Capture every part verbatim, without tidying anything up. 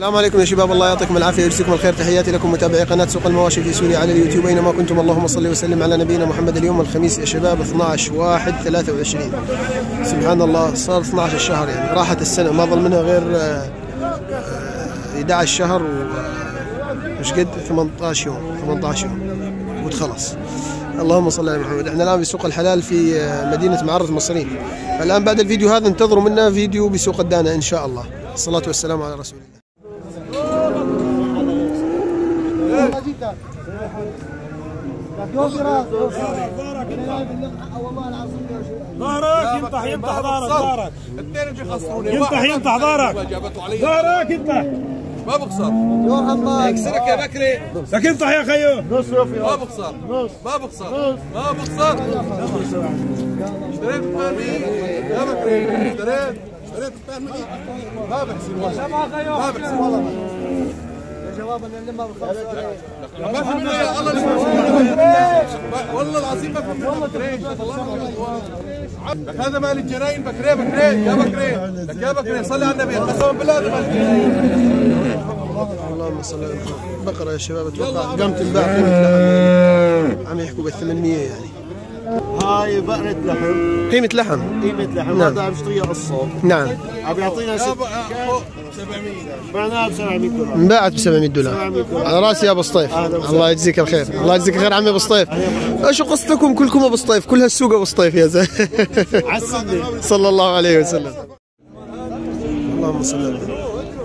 السلام عليكم يا شباب، الله يعطيكم العافيه ويجزيكم الخير. تحياتي لكم متابعي قناه سوق المواشي في سوريا على اليوتيوب اينما كنتم. اللهم صل وسلم على نبينا محمد. اليوم الخميس يا شباب اثنعش واحد ثلاثة وعشرين. سبحان الله، صار اثنعش الشهر، يعني راحت السنه ما ظل منها غير أحد عشر شهر ومش قد ثمانية عشر يوم ثمانية عشر يوم وتخلص. اللهم صل على محمد. احنا الان بسوق الحلال في مدينه معرة مصرين. الان بعد الفيديو هذا انتظروا منا فيديو بسوق الدانه ان شاء الله. الصلاه والسلام على رسول الله. ظهرك ينطح ينطح ظهرك ظهرك ينطح ينطح ظهرك ظهرك ينطح ما بخسر. اكسرك يا بكري لك ينطح يا خيو. ما بخسر ما بخسر ما بخسر. اشتريت بثمانمية يا بكري، اشتريت اشتريت بثمانمية ما بحسب ما بحسب والله يا شباب. انا ما بخسر ما في منه يا الله والله العظيم ما في منه بكري. لك هذا مال الجناين بكري بكري يا بكري لك يا بكري صلي على النبي قسما بالله هذا مال الجناين. اللهم صل على محمد. بقرة يا شباب اتوقع قامت تنباع قيمة لحم، عم يحكوا بال ثمانمية يعني. هاي بقرة لحم، قيمة لحم قيمة لحم. هذا عم يشتريها قصة. نعم. عم يعطينا ست سبعمية بعناها ب سبعمية دولار. انباعت ب سبعمية دولار على راسي يا ابو سطيف. الله يجزيك الخير، الله يجزيك الخير عمي ابو سطيف. ايش قصتكم كلكم ابو سطيف؟ كل هالسوق ابو سطيف يا زلمه. صلى الله عليه وسلم. اللهم صل على محمد.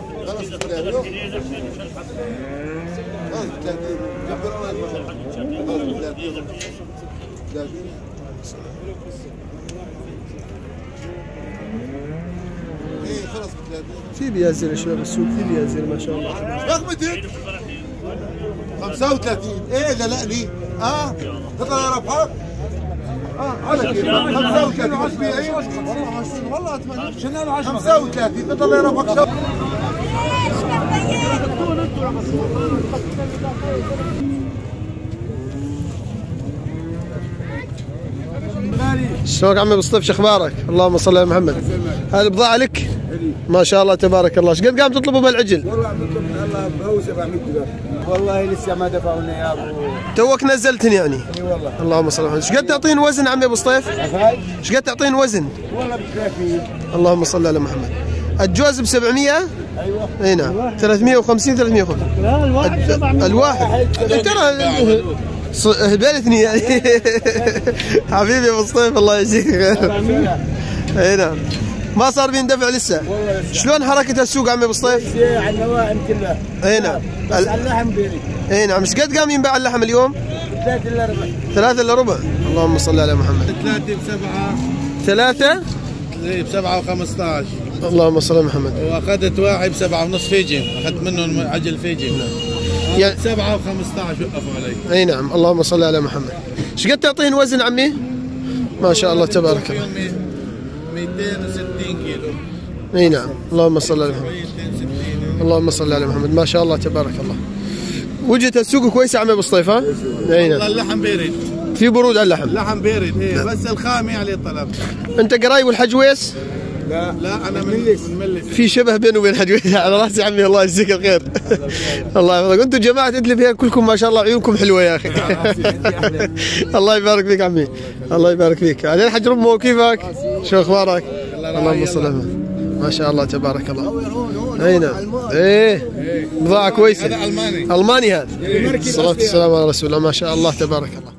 في بيازير يا شباب السوق، في بيازير ما شاء الله. رقمتك خمسة وثلاثين. ايه لا لا لي اه تطلع يا ربحك اه على كيف خمسة وثلاثين تبيعين والله اتمنى شنو عشرة خمسة وثلاثين تطلع يا ربحك. شلونك عمي ابو سطيف؟ شو اخبارك؟ اللهم صل على محمد. هذه بضاعة لك؟ ما شاء الله تبارك الله. ايش قد قام تطلبوا بالعجل؟ والله عم نطلب من الله بهو سبعمية دولار. والله لسه ما دفعوا لنا يا ابو. توك نزلتني يعني؟ اي والله. اللهم صل على محمد. ايش قد تعطين وزن عمي ابو سطيف؟ ايش قد تعطين وزن؟ والله ب ثلاثمية. اللهم صل على محمد. الجوز ب سبعمية؟ ايوه. اي نعم. ثلاثمية وخمسين ثلاثمية وخمسين. لا الواحد سبعمية. الواحد ترى هبلتني يعني. حبيبي ابو سطيف الله يجزيك خير. اي نعم. ما صار بيندفع لسه. شلون حركة السوق عمي ابو سطيف؟ على النواعم كلها. اي نعم. بس على اللحم بيري. اي نعم. ايش قد قام ينباع اللحم اليوم؟ ثلاثة الا ربع. ثلاثة الا ربع. اللهم صل على محمد. ثلاثة بسبعة. ثلاثة؟ ايه بسبعة وخمسة عشر. اللهم صل على محمد. واخذت واحد بسبعة ونص فيجن، اخذت منهم عجل فيجن. يعني سبعة وخمسة عشر وقفوا علي. اي نعم. اللهم صل على محمد. ايش قد تعطين وزن عمي؟ ما شاء الله تبارك الله. مئتين وستين كيلو. اي نعم. اللهم صل على محمد. اللهم صل على محمد. ما شاء الله تبارك الله. وجهة السوق كويسة عمي ابو سطيف ها؟ اي نعم. اللحم بارد. في برود على اللحم. اللحم بارد ايه بس الخامي عليه طلب. انت قرايب الحجويس؟ لا لا انا من من ملس. في شبه بينه وبين حجويس على راسي عمي. الله يجزيك الخير. الله يحفظك. انتم جماعة ادلب هي كلكم ما شاء الله عيونكم حلوة يا اخي. الله يبارك فيك عمي. الله يبارك فيك. بعدين حج رمو كيفك؟ شو اخبارك؟ اللهم صل على محمد. ما شاء الله تبارك الله. اي نعم. ايه بضاعة كويسة. هذا الماني. الماني هذا. الصلاة والسلام على رسول الله. ما شاء الله تبارك الله.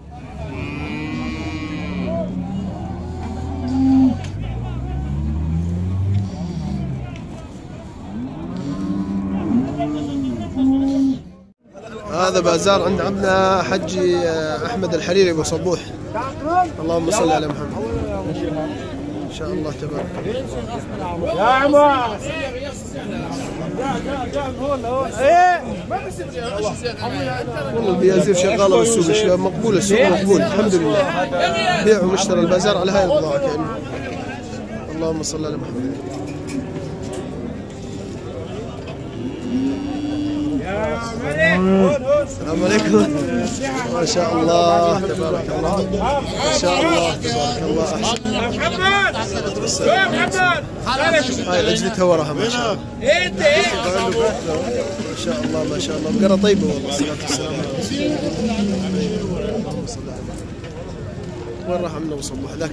هذا بازار عند عمنا حجي احمد الحريري ابو صبوح. اللهم صل على محمد. ان شاء الله تبارك الله. يا عمر. ايه والله البيازير شغاله بالسوق يا شباب، مقبول السوق مقبول الحمد لله. بيع ومشترى البازار على هاي البضاعه كأنه. اللهم صل على محمد. السلام عليكم. ما شاء الله تبارك الله. ما شاء الله تبارك الله. احسن. محمد يا محمد هاي عجلتها وراها ما شاء الله. انت ايه ما شاء الله ما شاء الله بقرة طيبة والله. الصلاة والسلام على رسول الله. اللهم صل على محمد. وين راح عمنا ابو صبوح ذاك؟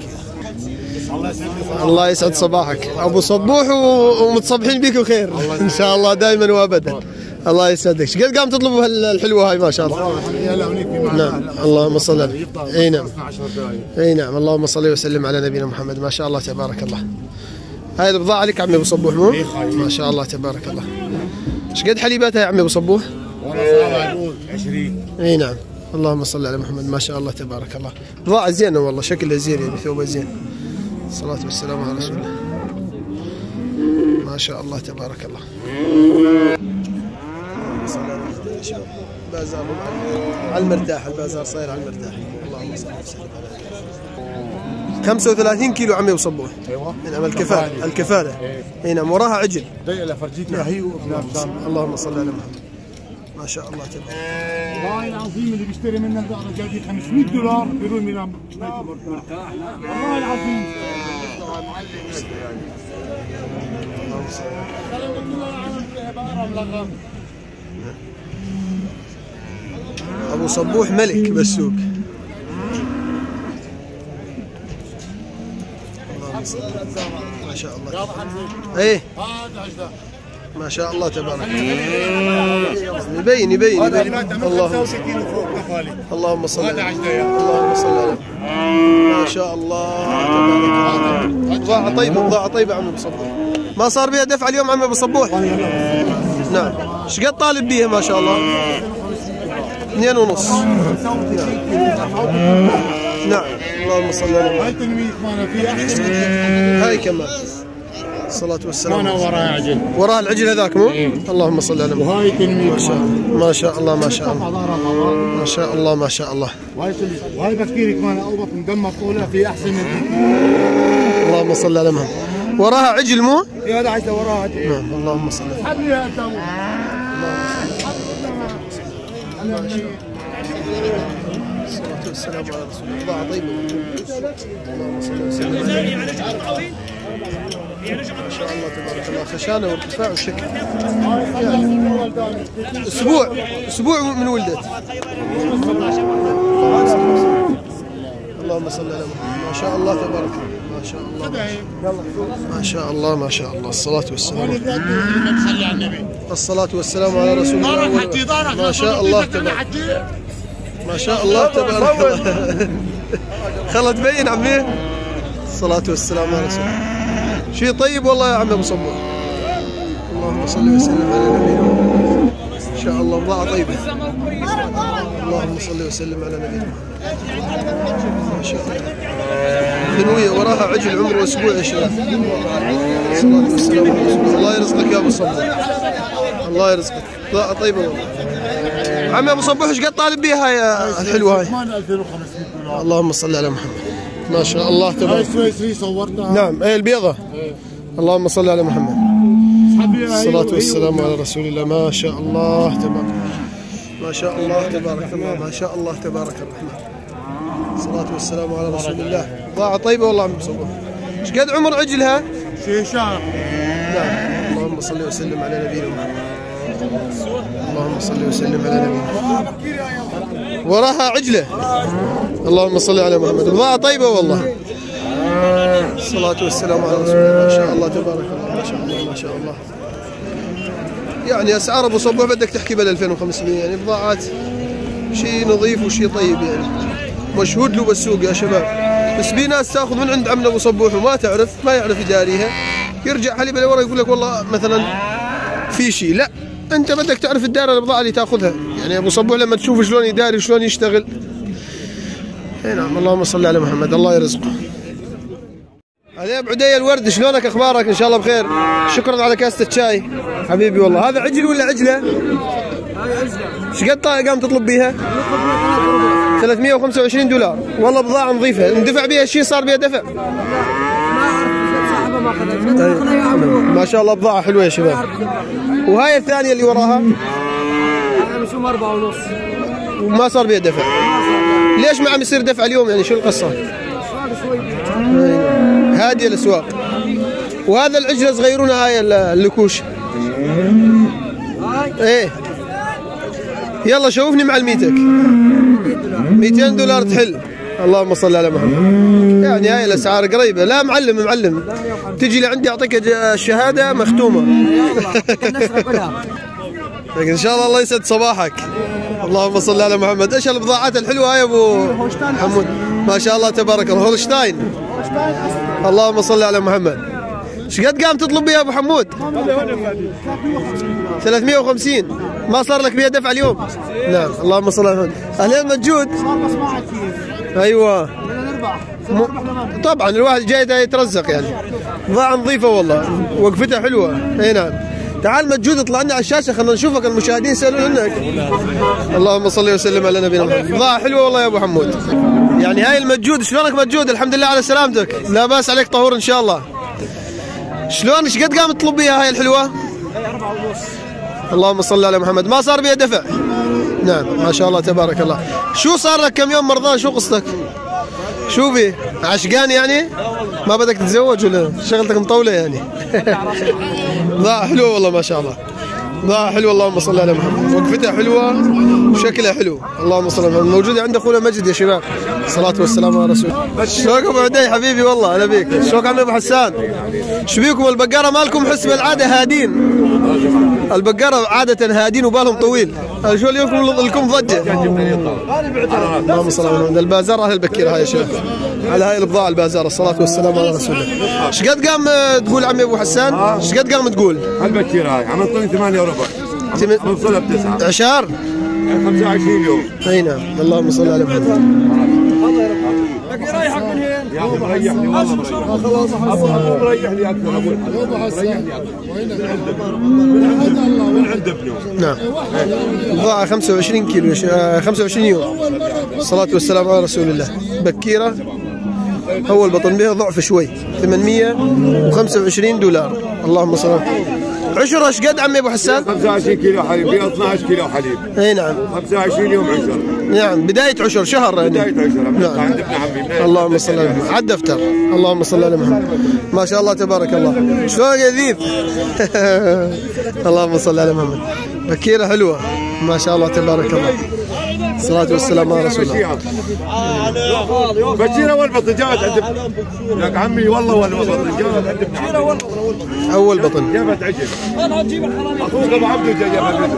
الله يسعد صباحك ابو صبوح ومتصبحين بيك بخير ان شاء الله دائما وابدا. الله يسعدك. ايش قد قام تطلبوا الحلوه هاي ما شاء الله؟ نعم اللهم صل على. اي نعم اي نعم اللهم صل وسلم على نبينا محمد. ما شاء الله تبارك الله. هاي البضاعه لك عمي ابو صبوح مو؟ ما شاء الله تبارك الله. ايش قد حليباتها يا عمي ابو صبوح؟ والله عشرين. اي نعم اللهم صل على محمد. ما شاء الله تبارك الله. بضاعة زينة والله شكلها زين يعني ثوبها زين. الصلاة والسلام على رسول الله. ما شاء الله تبارك الله. بازار على المرتاح. البازار صاير على المرتاح. اللهم صل وسلم على خمسة وثلاثين كيلو عمي وصبوح. ايوه نعم الكفالة. الكفالة اي نعم وراها عجل. ضيق فرجيك هي. اللهم صل على محمد. ما شاء الله تبارك الله. والله العظيم اللي بيشتري منك بقرة جدي خمسمية دولار بيرمي لهم مرتاح. والله العظيم. ابو صبوح ملك بالسوق. ما شاء الله. ايه ما شاء الله تبارك الله. يبين يبين يبين. اللهم اللهم صل اللهم صل على. ما شاء الله تبارك الله. بضاعة طيبة بضاعة طيبة عم ابو صبوح. ما صار بها دفع اليوم عم ابو صبوح؟ نعم. ايش قد طالب بيها ما شاء الله؟ اثنين ونص. نعم اللهم صل على. هاي تنمية مانا في احسن. هاي كمان. الصلاة والسلام. مانا وراها عجل. وراها العجل هذاك مو؟ اللهم صل على محمد. وهاي تنمية ما شاء الله ما شاء الله ما شاء الله ما شاء الله ما شاء الله. وهاي بكيرك مانا اوبط مدمر طولها في احسن من ذيك. اللهم صل على محمد. وراها عجل مو؟ اي هذا عجله وراها عجل. نعم اللهم صل على محمد. حبلي يا ابو. الصلاة والسلام على رسول الله. بضاعة طيبة. اللهم صل وسلم. ما شاء الله تبارك الله. خشانة وارتفاع وشكل. اسبوع اسبوع من ولدت. اللهم صل على محمد. ما شاء الله تبارك الله. ما شاء الله ما شاء الله ما شاء الله. الصلاة والسلام. الصلاة والسلام على رسول الله. ما شاء الله تبارك. ما شاء الله تبارك الله. خلت تبين عمي. الصلاة والسلام على رسول الله. شيء طيب والله يا عم ابو صبوح. اللهم صل وسلم على نبينا محمد. ان شاء الله بضاعة طيبة. اللهم صل وسلم على نبينا محمد. ما شاء الله. خنوية وراها عجل عمره اسبوع يا شباب. الصلاة والسلام على رسول الله. الله يرزقك يا ابو صبوح. الله يرزقك. بضاعة طيبة والله. عم ابو صبوح ايش قد طالب بيها هاي الحلوة هاي؟ ألفين وخمسمية دولار. اللهم صل على محمد. ما شاء الله تبارك. هاي سويسري صورتها. نعم اي البيضة. اللهم صل على محمد. الصلاة والسلام على رسول الله. ما شاء الله تبارك. ما شاء الله تبارك الله. ما شاء الله تبارك الرحمن. الصلاة والسلام على رسول الله. بضاعة طيبة والله عم بصبوح. ايش قد عمر عجلها؟ شيء شهر. نعم اللهم صل وسلم على نبينا محمد. اللهم صل وسلم على نبينا. وراها عجلة. اللهم صل على محمد. بضاعة طيبة والله. الصلاة والسلام على رسول الله. ما شاء الله تبارك الله. ما شاء الله ما شاء الله. يعني اسعار ابو صبوح بدك تحكي بال ألفين وخمسمية يعني بضاعات شيء نظيف وشيء طيب يعني مشهود له بالسوق يا شباب. بس في ناس تاخذ من عند عمنا ابو صبوح وما تعرف ما يعرف يداريها يرجع حليب لورا يقول لك والله مثلا في شيء. لا انت بدك تعرف تدار البضاعه اللي تاخذها. يعني ابو صبوح لما تشوف شلون يداري شلون يشتغل. اي نعم اللهم صل على محمد. الله يرزقه. هذا ابو عدي الورد شلونك اخبارك؟ ان شاء الله بخير. شكرا على كاسه الشاي حبيبي والله. هذا عجل ولا عجله؟ هاي عجله. ايش قد قام تطلب بيها؟ ثلاثمية وخمسة وعشرين دولار. والله بضاعه نظيفه. اندفع بيها شيء صار بيها دفع؟ ما شاء الله بضاعه حلوه يا شباب. وهاي الثانيه اللي وراها؟ مسوم أربعة ونص. وما صار بيها دفع؟ ليش ما عم يصير دفع اليوم يعني شو القصه؟ هاديه الاسواق. وهذا العجله صغيرونه هاي اللكوش. ايه يلا شوفني مع الميتك. مئتين دولار تحل. اللهم صل على محمد. يعني هاي الاسعار قريبه. لا معلم معلم تجي لعندي اعطيك الشهاده مختومه. ان شاء الله. الله يسعد صباحك. اللهم صل على محمد. ايش البضاعات الحلوه هاي يا ابو حمود؟ ما شاء الله تبارك الله. هولشتاين. اللهم صل على محمد. ايش قد قام تطلب بها يا ابو حمود؟ ثلاثمئة وخمسين. ما صار لك بها دفع اليوم؟ نعم. اللهم صل على محمد. اهلين مجود. ايوه م... طبعا الواحد جاي يترزق يعني. بضاعة نظيفة والله وقفتها حلوة. اي نعم. تعال مجود اطلع لنا على الشاشة خلينا نشوفك المشاهدين يسألون عنك. اللهم صل وسلم على نبينا محمد. بضاعة حلوة والله يا ابو حمود. يعني هاي المجود. شلونك مجود؟ الحمد لله على سلامتك. لا باس عليك طهور ان شاء الله. شلون ايش قد قام تطلب بيها هاي الحلوة؟ أربعة ونص. اللهم صل على محمد. ما صار بيها دفع؟ نعم ما شاء الله تبارك الله. شو صار لك كم يوم مرضان؟ شو قصتك؟ شو بي؟ عشقان يعني؟ ما بدك تتزوج ولا شغلتك مطولة يعني؟ بضاعة حلوة والله ما شاء الله. بضاعة حلوة اللهم صل على محمد. وقفتها حلوة وشكلها حلو. اللهم صل على محمد. موجودة عند اخونا مجد يا شباب. الصلاة والسلام على رسول الله. شلونك ابو عدي حبيبي والله هلا بيك. شلونك عمي ابو حسان؟ شو بيكم البقرة مالكم حسب العادة هادين؟ البقرة عادة هادين وبالهم طويل. شو اليوم لكم ضجة؟ اللهم صل على محمد. البازار اهل البكيرة هاي يا شباب. على هاي البضاعة البازار. الصلاة والسلام على رسول الله. ايش قد قام تقول عمي ابو حسان؟ ايش قد قام تقول؟ البكيرة هاي عملتوني ثمانية وربع. نوصلها بتسعة. عشار؟ خمسة وعشرين يوم. اي نعم. اللهم صل على محمد. رايحك من هين؟ يا ابو مريحني والله مريحني. خلاص ابو ابو مريحني اكثر. ابو مريحني اكثر. من عند ابنه. نعم. بضاعة خمسة وعشرين كيلو خمسة وعشرين يوم. الصلاة والسلام على رسول الله. بكيرة اول بطن بها ضعف شوي. ثمانمئة وخمسة وعشرين دولار. اللهم صل على محمد. عشرة ايش قد عمي ابو حسان؟ خمسة وعشرين كيلو حليب. فيها اثنعش كيلو حليب. اي نعم. خمسة وعشرين يوم عشر. نعم بداية عشر شهر يعني. بداية عشر. نعم. عند ابن عمي. اللهم صل على محمد. على الدفتر. اللهم صل على محمد. ما شاء الله تبارك الله. شلونك يا ذيب؟ اللهم صل على محمد. بكيرة حلوة ما شاء الله تبارك الله. الصلاة والسلام على رسول الله. بكيرة والبطن جابت عند لك عمي والله والبطن جابت عند ابن عمي. أول بطن جابت عجل. أخوك أبو عبده جاي جابت عجل.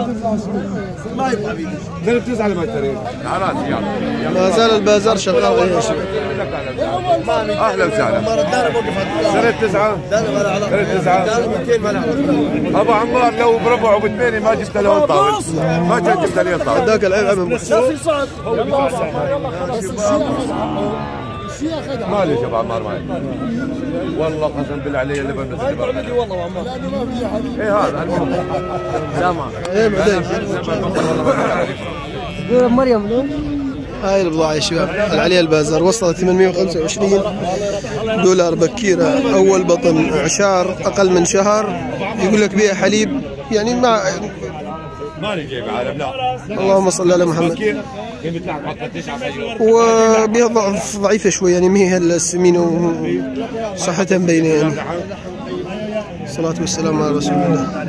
ثلاث تسعة لما اشتريت. ما زال البازار شغال يا شباب. أهلا وسهلا. ثلاث تسعة. ثلاث تسعة. أبو عمار لو بربع وبثمانية ما جبت له طاول. ما كان جبت له طاول. هذاك العيب عم مالي يا ابو عمار مالي. والله قسم بالله علي اللي بنزل والله عمار. ايه هذا المهم. لا ما. ايه بعدين. مريم هاي البضاعة يا شباب اللي عليها البازار وصلت ثمانمئة وخمسة وعشرين دولار. بكيرة أول بطن عشار أقل من شهر. يقول لك بيها حليب يعني ما مالي جايب عالم لا. اللهم صل على محمد. وبها ضعف ضعيفة شوي يعني ما هي السمينة وصحتها مبينة يعني. الصلاة والسلام على رسول الله.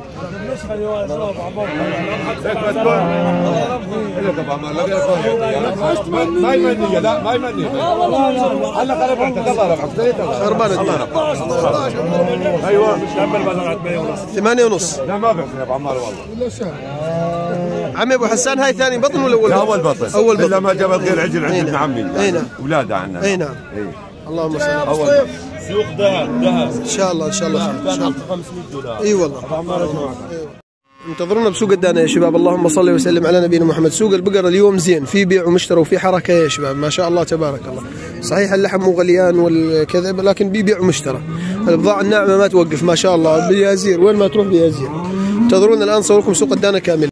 ما يمني لا ما يمني. هلا خربانة. ايوه ثمانية ونص. لا ما بحسن يا ابو عمار والله. عمي ابو حسان هاي ثاني بطن ولا اول؟ اول بطن. اول بطن. الا ما جابت غير عجل عند ابن عمي. اي نعم. اولاده عنا. اي نعم. اللهم صل على اول سوق ذهب ذهب. ان شاء الله ان شاء الله ان شاء الله. خمسمئة دولار. اي والله. انتظرونا بسوق الدانا يا شباب. اللهم صل وسلم على نبينا محمد. سوق البقر اليوم زين في بيع ومشترى وفي حركه يا شباب ما شاء الله تبارك الله. صحيح اللحم مو غليان والكذا لكن بيبيع ومشترى. البضاعه الناعمه ما توقف ما شاء الله. بيازير وين ما تروح بيازير. انتظرونا الان صوركم سوق الدانا كامل.